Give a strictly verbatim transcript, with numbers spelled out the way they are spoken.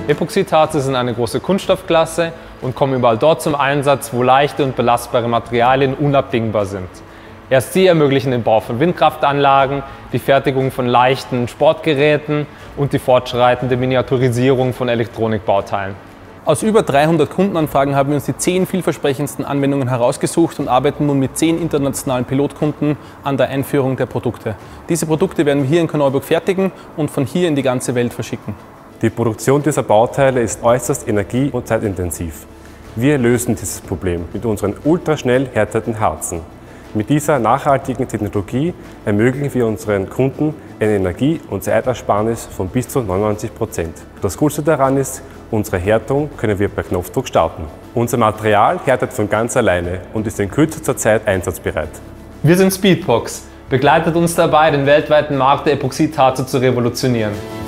Epoxidharze sind eine große Kunststoffklasse und kommen überall dort zum Einsatz, wo leichte und belastbare Materialien unabdingbar sind. Erst sie ermöglichen den Bau von Windkraftanlagen, die Fertigung von leichten Sportgeräten und die fortschreitende Miniaturisierung von Elektronikbauteilen. Aus über dreihundert Kundenanfragen haben wir uns die zehn vielversprechendsten Anwendungen herausgesucht und arbeiten nun mit zehn internationalen Pilotkunden an der Einführung der Produkte. Diese Produkte werden wir hier in Korneuburg fertigen und von hier in die ganze Welt verschicken. Die Produktion dieser Bauteile ist äußerst energie- und zeitintensiv. Wir lösen dieses Problem mit unseren ultraschnell härteten Harzen. Mit dieser nachhaltigen Technologie ermöglichen wir unseren Kunden eine Energie- und Zeitersparnis von bis zu neunundneunzig Prozent. Das Coolste daran ist, unsere Härtung können wir per Knopfdruck starten. Unser Material härtet von ganz alleine und ist in kürzester Zeit einsatzbereit. Wir sind Speedpox. Begleitet uns dabei, den weltweiten Markt der Epoxidharze zu revolutionieren.